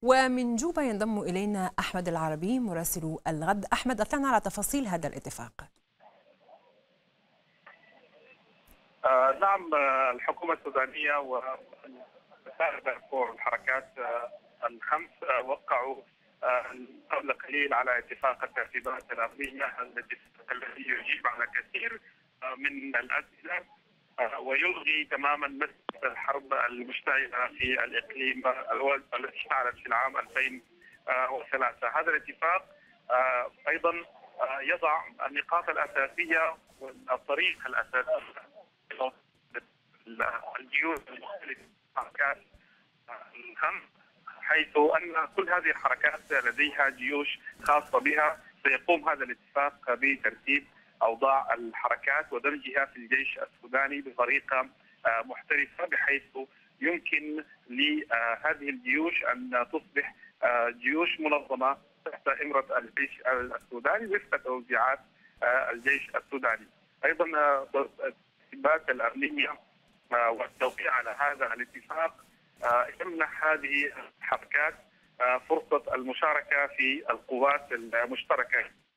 ومن جوبا ينضم إلينا أحمد العربي مراسل الغد. أحمد، أطلعنا على تفاصيل هذا الاتفاق. نعم، الحكومة السودانية ومسار دارفور الحركات الخمس وقعوا قبل قليل على اتفاق الترتيبات الأمنية، الاتفاق الذي يجيب على كثير من الأسئلة ويلغي تماما مسألة الحرب المشتعلة في الإقليم التي اشتعلت في العام 2003. هذا الاتفاق أيضا يضع النقاط الأساسية والطريق الأساسي الجيوش المختلفة الحركات الخمس، حيث أن كل هذه الحركات لديها جيوش خاصة بها. سيقوم هذا الاتفاق بترتيب أوضاع الحركات ودمجها في الجيش السوداني بطريقة محترفة، بحيث يمكن لهذه الجيوش أن تصبح جيوش منظمة تحت إمرة الجيش السوداني وفق توزيعات الجيش السوداني. أيضا الترتيبات الأمنية والتوقيع على هذا الاتفاق يمنح هذه الحركات فرصة المشاركة في القوات المشتركة